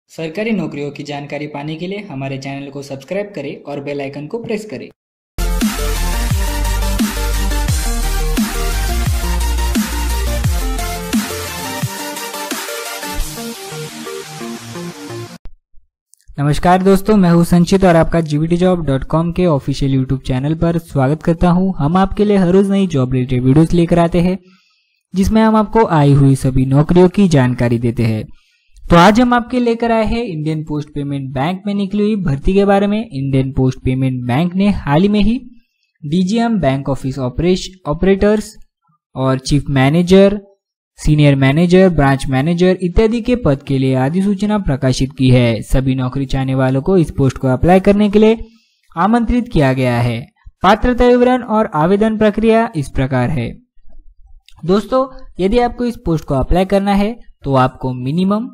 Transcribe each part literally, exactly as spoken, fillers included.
सरकारी नौकरियों की जानकारी पाने के लिए हमारे चैनल को सब्सक्राइब करें और बेल आइकन को प्रेस करें। नमस्कार दोस्तों, मैं हूं संचित और आपका G B T job dot com के ऑफिशियल यूट्यूब चैनल पर स्वागत करता हूं। हम आपके लिए हर रोज नई जॉब रिलेटेड वीडियोस लेकर आते हैं जिसमें हम आपको आई हुई सभी नौकरियों की जानकारी देते हैं। तो आज हम आपके लेकर आए हैं इंडियन पोस्ट पेमेंट बैंक में निकली हुई भर्ती के बारे में। इंडियन पोस्ट पेमेंट बैंक ने हाल ही में ही D G M, bank office operators और chief manager, senior manager, branch manager इत्यादि के पद के लिए अधिसूचना प्रकाशित की है। सभी नौकरी चाहने वालों को इस पोस्ट को अप्लाई करने के लिए आमंत्रित किया गया है। पात्रता विवरण और आवेदन प्रक्रिया इस प्रकार है। दोस्तों, यदि आपको इस पोस्ट को अप्लाई करना है तो आपको मिनिमम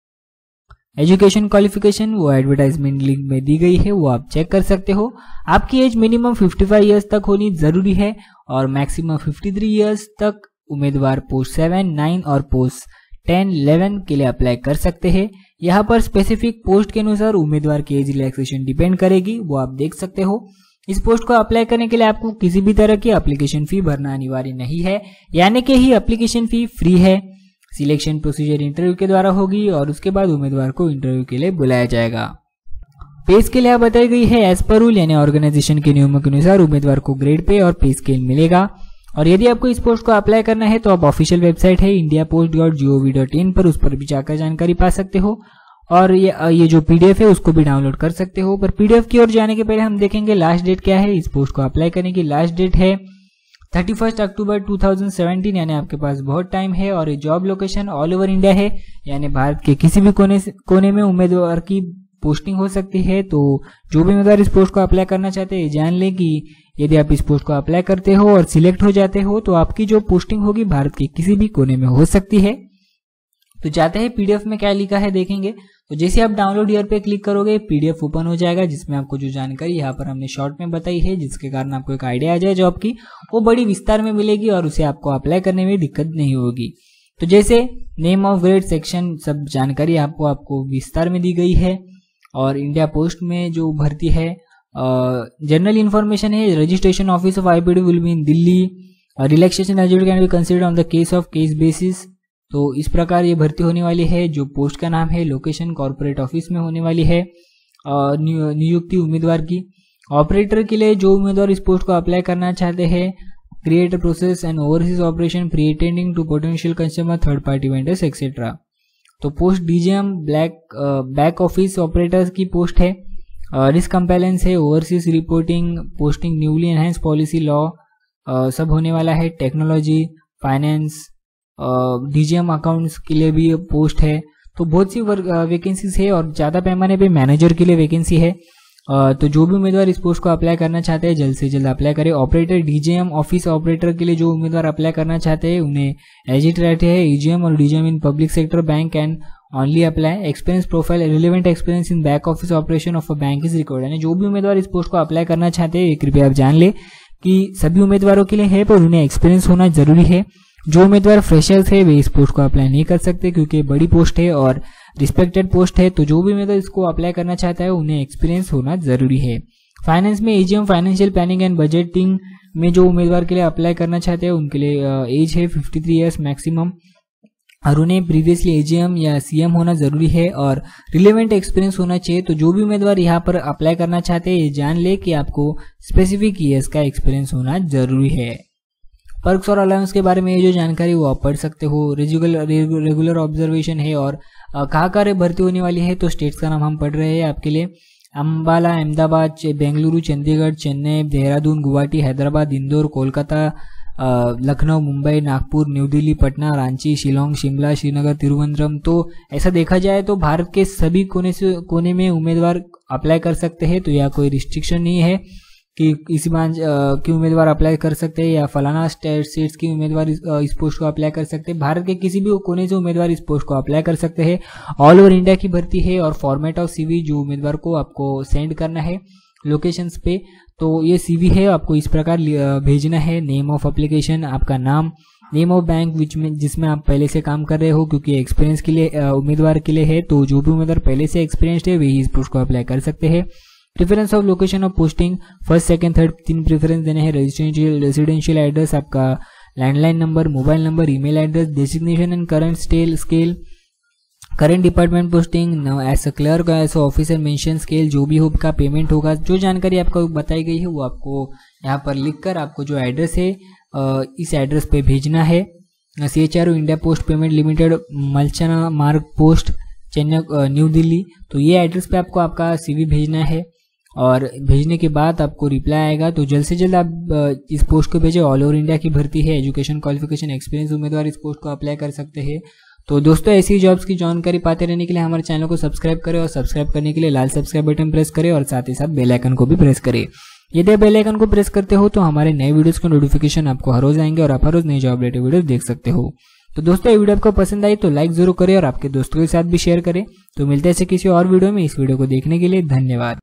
एजुकेशन क्वालिफिकेशन वो एडवर्टाइजमेंट लिंक में दी गई है, वो आप चेक कर सकते हो। आपकी एज मिनिमम पचपन इयर्स तक होनी जरूरी है और मैक्सिमम तिरेपन इयर्स तक उम्मीदवार पोस्ट सेवन, नाइन और पोस्ट टेन, इलेवन के लिए अप्लाई कर सकते हैं। यहाँ पर स्पेसिफिक पोस्ट के अनुसार उम्मीदवार की एज रिलैक्सेशन डिपेंड करेगी, वो आप देख सकते हो। इस पोस्ट को अप्लाई करने के लिए आपको किसी भी तरह की एप्लीकेशन फी भरना अनिवार्य नहीं है, यानी कि ही एप्लीकेशन फी फ्री है। सिलेक्शन प्रोसीजर इंटरव्यू के द्वारा होगी और उसके बाद उम्मीदवार को इंटरव्यू के लिए बुलाया जाएगा। पे स्केल यहाँ बताई गई है एज पर रूल, यानी ऑर्गेनाइजेशन के नियमों के अनुसार उम्मीदवार को ग्रेड पे और पे स्केल मिलेगा। और यदि आपको इस पोस्ट को अप्लाई करना है तो आप ऑफिशियल वेबसाइट है India post dot G O V dot in पर, उस पर भी जाकर जानकारी पा सकते हो और ये ये जो पीडीएफ है उसको भी डाउनलोड कर सकते हो। पर पीडीएफ की ओर जाने के पहले हम देखेंगे लास्ट डेट क्या है। इस पोस्ट को अप्लाई करने की लास्ट डेट है thirty first October two thousand seventeen, यानी आपके पास बहुत टाइम है। और ये job location all over India है, यानी भारत के किसी भी कोने कोने में उम्मीदवार की पोस्टिंग हो सकती है। तो जो भी उम्मीदवार इस पोस्ट को अप्लाई करना चाहते हैं जान लें कि यदि आप इस पोस्ट को अप्लाई करते हो और सिलेक्ट हो जाते हो तो आपकी जो पोस्टिंग होगी भारत के किसी भी कोने में हो सकती है। तो जाते हैं पीडीएफ में क्या लिखा है देखेंगे। तो जैसे आप डाउनलोड हियर पे क्लिक करोगे पीडीएफ ओपन हो जाएगा, जिसमें आपको जो जानकारी यहाँ पर हमने शॉर्ट में बताई है, जिसके कारण आपको एक आइडिया आ जाए जॉब की, वो बड़ी विस्तार में मिलेगी और उसे आपको अप्लाई करने में दिक्कत नहीं होगी। तो जैसे नेम ऑफ ग्रेड, सेक्शन, सब जानकारी आपको आपको विस्तार में दी गई है। और इंडिया पोस्ट में जो भर्ती है जनरल इन्फॉर्मेशन है, registration office of IPD will be in Delhi, relaxation eligibility can be considered on the case of case basis. तो इस प्रकार ये भर्ती होने वाली है। जो पोस्ट का नाम है, लोकेशन कॉर्पोरेट ऑफिस में होने वाली है। नियुक्ति उम्मीदवार की, ऑपरेटर के लिए जो उम्मीदवार इस पोस्ट को अप्लाई करना चाहते हैं, create process and overseas operation pre attending to potential consumer, third party vendors etcetera. तो post DGM black back office operators की पोस्ट है। रिस्क कंपेलेंस है, overseas reporting, posting newly enhance policy law सब होने वाला है। टेक्नोलॉजी, फाइनेंस, डीजीएम अकाउंट्स के लिए भी पोस्ट है। तो बहुत सी वैकेंसीज है और ज्यादा पैमाने पे मैनेजर के लिए वैकेंसी है। तो जो भी उम्मीदवार इस पोस्ट को अप्लाई करना चाहते हैं जल्द से जल्द अप्लाई करें। ऑपरेटर, डीजीएम ऑफिस ऑपरेटर के लिए जो उम्मीदवार अप्लाई करना चाहते हैं उन्हें एलिजिबिलिटी है ईजीएम और DGM in public sector bank and only apply. Experience profile, relevant experience in back office operation of a bank is required. यानी जो भी उम्मीदवार इस पोस्ट को अप्लाई करना चाहते हैं कृपया आप जान ले कि सभी उम्मीदवारों के लिए है, पर उन्हें एक्सपीरियंस होना जरूरी है। जो उम्मीदवार फ्रेशर्स है वे इस पोस्ट को अप्लाई नहीं कर सकते क्योंकि बड़ी पोस्ट है और रिस्पेक्टेड पोस्ट है। तो जो भी उम्मीदवार इसको अप्लाई करना चाहता है उन्हें एक्सपीरियंस होना जरूरी है। फाइनेंस में AGM, financial planning and budgeting में जो उम्मीदवार के लिए अप्लाई करना चाहते हैं उनके लिए एज है तिरेपन इयर्स मैक्सिमम और उन्हें प्रीवियसली एजीएम या सीएम होना जरूरी है और रिलेवेंट एक्सपीरियंस होना चाहिए। तो जो भी उम्मीदवार यहाँ पर अप्लाई करना चाहते हैं जान ले कि आपको स्पेसिफिक ईयर्स का एक्सपीरियंस होना जरूरी है। पर्क्स और अलाउंस के बारे में ये जो जानकारी वो आप पढ़ सकते हो। रेगुलर रेगुलर ऑब्जर्वेशन है और कहाँ कहाँ भर्ती होने वाली है। तो स्टेट्स का नाम हम पढ़ रहे हैं आपके लिए। अम्बाला, अहमदाबाद, बेंगलुरु, चंडीगढ़, चेन्नई, देहरादून, गुवाहाटी, हैदराबाद, इंदौर, कोलकाता, लखनऊ, मुंबई, नागपुर, न्यू दिल्ली, पटना, रांची, शिलोंग, शिमला, श्रीनगर, तिरुवनंतपुरम। तो ऐसा देखा जाए तो भारत के सभी कोने से कोने में उम्मीदवार अप्लाई कर सकते हैं। तो यह कोई रिस्ट्रिक्शन नहीं है कि इसी ब्रांच की उम्मीदवार अप्लाई कर सकते हैं या फलाना स्टेट्स की उम्मीदवार इस, इस पोस्ट को अप्लाई कर सकते हैं। भारत के किसी भी कोने से उम्मीदवार इस पोस्ट को अप्लाई कर सकते हैं। ऑल ओवर इंडिया की भर्ती है और फॉर्मेट ऑफ सीवी जो उम्मीदवार को आपको सेंड करना है लोकेशंस पे। तो ये सीवी है आपको इस प्रकार भेजना है। नेम ऑफ एप्लीकेशन, आपका नाम, नेम ऑफ बैंक विच में जिसमें आप पहले से काम कर रहे हो, क्योंकि एक्सपीरियंस के लिए उम्मीदवार के लिए है, तो जो भी उम्मीदवार पहले से एक्सपीरियंस्ड है वही इस पोस्ट को अप्लाई कर सकते हैं। Preference of location of posting, first second third तीन प्रेफरेंस देने हैं। रेजिडेंशियल रेजिडेंशियल एड्रेस, आपका landline number, mobile number, email address, designation and current stale scale, current department posting as a clerk as officer mention scale, जो भी होगा payment होगा, जो जानकारी आपको बताई गई है वो आपको यहाँ पर लिखकर आपको जो एड्रेस है इस एड्रेस पे भेजना है। C H R O India post payment limited, Malchana Marg post, Chennai new Delhi. तो ये एड्रेस पे आपको आपका सीवी भेजना है और भेजने के बाद आपको रिप्लाई आएगा। तो जल्द से जल्द आप इस पोस्ट को भेजें। ऑल ओवर इंडिया की भर्ती है, एजुकेशन क्वालिफिकेशन एक्सपीरियंस उम्मीदवार इस पोस्ट को अप्लाई कर सकते हैं। तो दोस्तों ऐसी जॉब्स की जानकारी पाते रहने के लिए हमारे चैनल को सब्सक्राइब करें और सब्सक्राइब करने के लिए लाल सब्सक्राइब बटन प्रेस करें और साथ ही साथ बेल आइकन को भी प्रेस करें। यदि आप बेल आइकन को प्रेस करते हो तो हमारे नए वीडियोस के नोटिफिकेशन आपको हर रोज आएंगे और आप हर रोज नई जॉब रिलेटेड वीडियो देख सकते हो। तो दोस्तों ये वीडियो आपको पसंद आई तो लाइक जरूर करें और आपके दोस्तों के साथ भी शेयर करें। तो मिलते हैं ऐसे किसी और वीडियो में। इस वीडियो को देखने के लिए धन्यवाद।